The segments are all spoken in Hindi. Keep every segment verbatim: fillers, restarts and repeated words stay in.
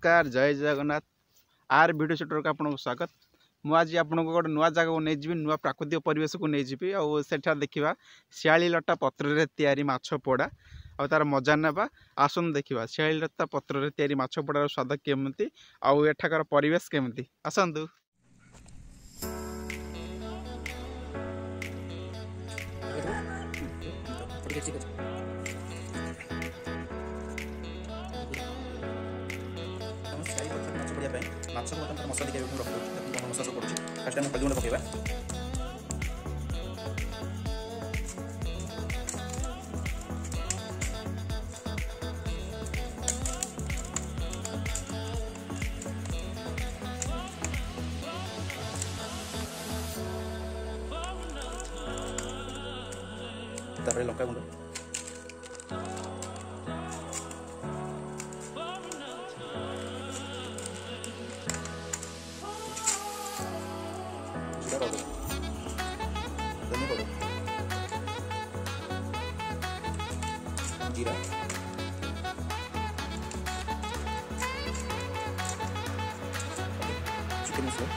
नमस्कार जय जगन्नाथ आर वीडियो शूटर को आपको स्वागत। मुझे आपको गोटे नुआ जगह को नहीं नुआ प्राकृतिक परिवेश को नहीं जी आठा देखा शियाली लटा पत्र तैयारी माछ पोड़ा आ तार मजा ना आसन देखा शियाली लता पत्र तैयारी माछ पोड़ार स्वाद केमती आउ एठाकार परिवेश केमती आसतु। माछ को बर्तमान मसला देखिए रखा मसला सब पड़े फास्ट आम हल्दी गुंड पकेबा तापर लंका गुंड जीरा चिकन मसला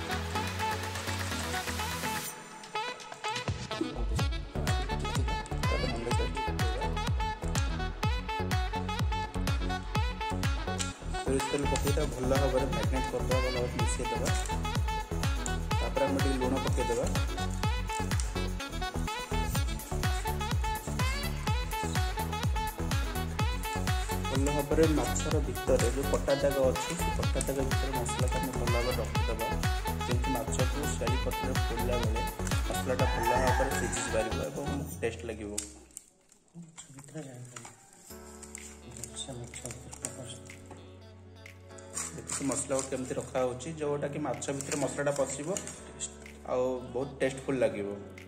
तेल पकईटा भल भाव में मैरिनेट करदे भल भाव मिसईदे आम लुण पकईदे भल भाव में माछर भितर जो कटा जगह अच्छी से कटा जगह भितर मसला को भल भाव रखीदे जमी माछ को शियाली पत्र पोड़ा बेले मसलाटा भल भाव में सीझी पार टेस्ट लगे। मसला को केमती रखा होची जोटा कि माछ भितर मसलाटा पशिबो आ बहुत टेस्टफुल लगे।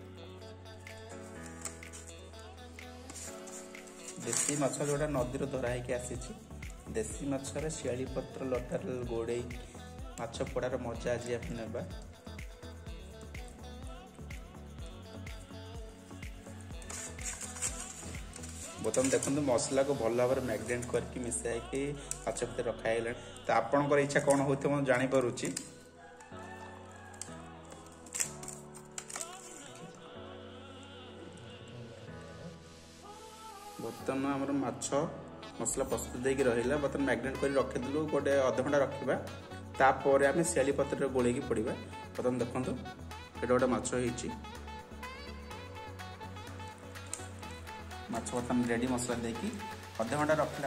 देसी माछ जोटा नदी धरा है आसी देसी माछर शियाली पत्र लटार गोड़े माछ पोड़ार मजा आज आप ना बर्तमान देखो मसला को भल भाव में मैरिनेट करके मिसाई माछ भितर रखाई तो आपणकर इच्छा कौन हो जापर बर्तमान आम माछ मसला प्रस्तुत होकर रहा बर्तमान मैरिनेट कर रखीदलु गोटे अध घंटा रखा तापर आम शियाली पत्र गोल पड़ा बर्तमान देखो ये गोटे माछ हो माछ बर्तमान रेडी मसला देकी अध घंटा रखला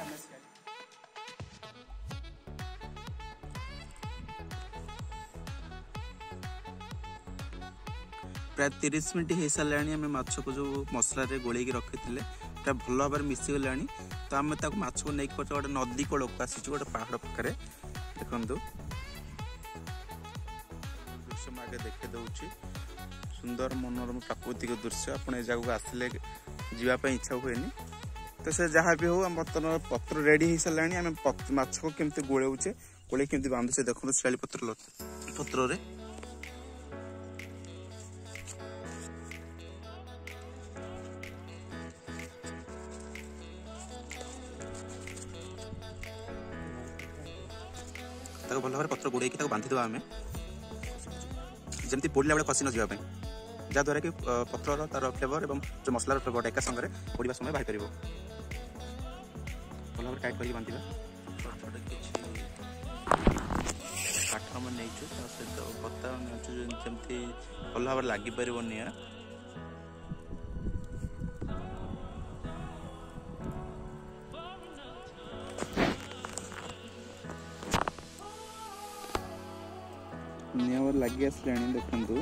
प्राय तीस मिनट हो सारे आम माछ को जो मसला गोल रखी थे भल भाव में मिसीगला तो आम माछ को नहीं गोटे नदी कूल को आसी गोटे पहाड़ पाखे देखु दृश्य आगे देखे दूसरी सुंदर मनोरम प्राकृतिक दृश्य आप जगह आसिले जीवाई इच्छा हुए तो से जहाँ भी हो बर्तमान पत्र रेडी हो सारे आम माछ को केमती गोलौचे गोले केमती बांधुचे देखो शियाली पत्र पत्र रे भल भाव पत्र गोड़े बांधीद आम जमी पोड़ा बेले खसी न जावाई जहाद्वारा कि पत्र तार फ्लेवर और जो मसलार फ्लेवर एका संगे पोड़ा समय बाहर कर भल भाव टाइट कर बांधा काठ आम नहीं सहित पत्ता जमी भल भाव लगिपर निआ निआ लगी आसला देखु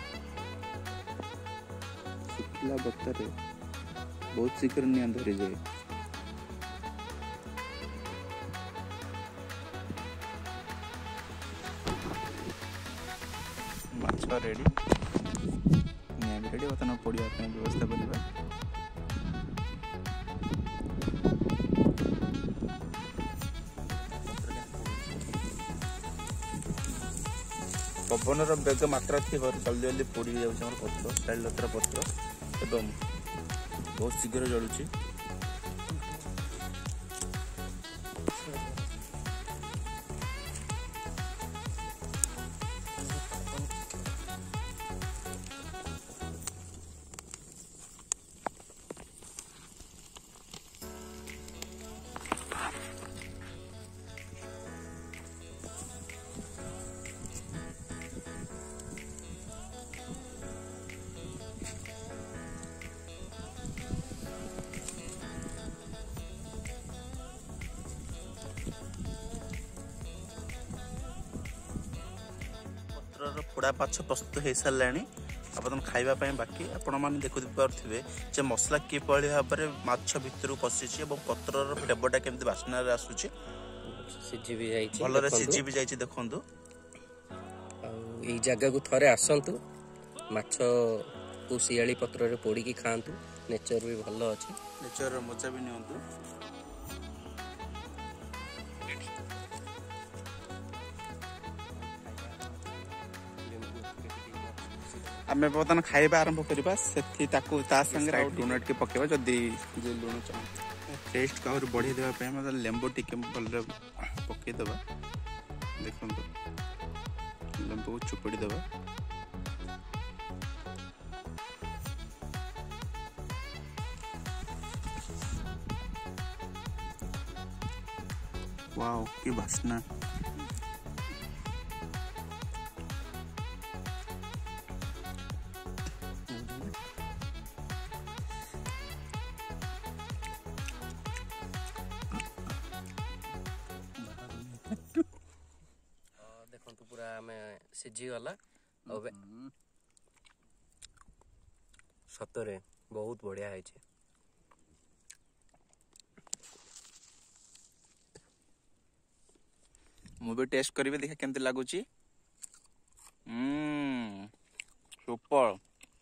शुखला बत्तारे बहुत शीघ्र निआ धरी जाए माछ रेडी निआ भी रेडी बर्तमान पोड़ा व्यवस्था करवा पवन बेग मात्रा थी जल्दी जल्दी पोड़ी जाऊँ पत्र शियाली लतार पत्र एवं बहुत शीघ्र जलुची पोड़ा माछ प्रस्तुत हो सारे आपन खाइबा बाकी आपण मैंने देखु पारे जे मसला किभली भाव में माछ भितर पशिची और पत्रर फ्लेवरटा केमती बास्ना आसूची सिझी भी जाइछि भलरे सिझी भी जाइछि देखंतु एई जगह को थरे आसंतु माछ को सियाली पत्र रे पोड़ी की खांतु नेचर भी भल अछि नेचर मजा भी नियंतु आमे बर्तमान खाइबा आरंभ करबा सेथि ताकू ता संगे राइट डोनट के पकेबा जदी जे लूण चाह टेस्ट का और बढ़ी देबा पे मतलब लेंबू टिके भलरे पके देबा देखंतु लेंबू चुपड़ी देबा वाओ की बास्ना देखंतु पूरा में सिझी गला अब सतरे बहुत बढ़िया है छे मु भी टेस्ट करिवे देखा केमते लागुची हम्म सुपर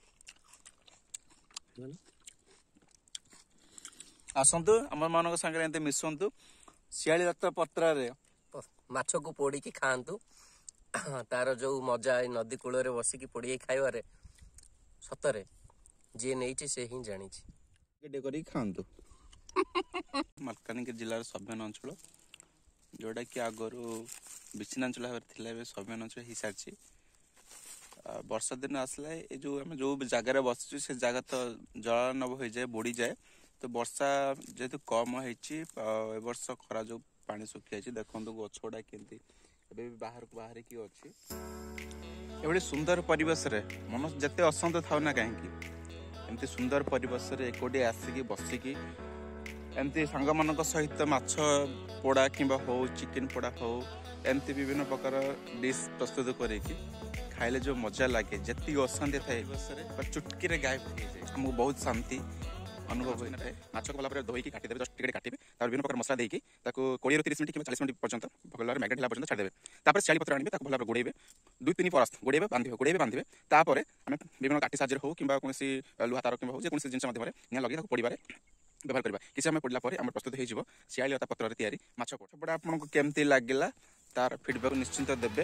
आसंतु हमर मानक संगे एंते मिसंतु सियाली रक्त पत्रा रे माछ को पोड़ी की खांतु तार जो मजा है नदी कूल रे बसी की पोड़ी खाइबारे सतरे जे नेइछि से ही जानिछि गेडे करी खांतु मलकानगिरी जिल्ला सभ्यन अंचल जोड़ा कि आगरू विच्छिन्नांचल भाव में सभ्यन अंचल हो सारी वर्षा दिन आसला ये जो आम जो जगार बसचु से जगह तो जलानब हो जाए बुड़ी जाए तो वर्षा जेहेतु कम हो वर्ष खरा जो पानी सुखी जाए देखो गछ गुड़ा केमती बाहर को बाहर कि अच्छी एभली सुंदर परिवेश रे मन जिते अशांत था ना कहीं एमती सुंदर परिवेश रे एकोटी आसिकी बसिकी एमती सांग मान सहित माछ पोड़ा कि हो चिकेन पोड़ा हो एमती विभिन्न प्रकार डिश प्रस्तुत करके खाइले जो मजा लगे जी अशांति थाए चुटकी गायब हो जाए हमको बहुत शांति अनुभव होता है माछ को भल धोईकी काटिदेवे जस्ट टिके काटिबे विभिन्न प्रकार मसला देकी कोड़े तीस मिनट कि चालीस मिनट पर्यंत भल मैग्नेट पर्यंत छाड़देवे तापर सियाली पत्र आने भल गोड़े दुई तीन परस्त गोड़े बांधे गोड़े बांधे तापर आम विभिन्न काटी साज्य हो कि लुहा तार कि जेकोसी जिन मध्यम निआ लगे पोड़े व्यवहार करवा किसी समय पड़ा पर आम प्रस्तुत हो सियाली लता पत्र तैयारी माछ पोड़ा आपको केमती लगे तार फीडबैक निश्चिंत देवे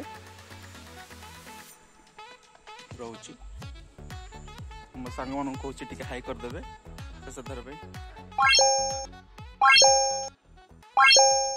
रोची मो सांग मान कहूँ टी हाई करदे शेष थर पे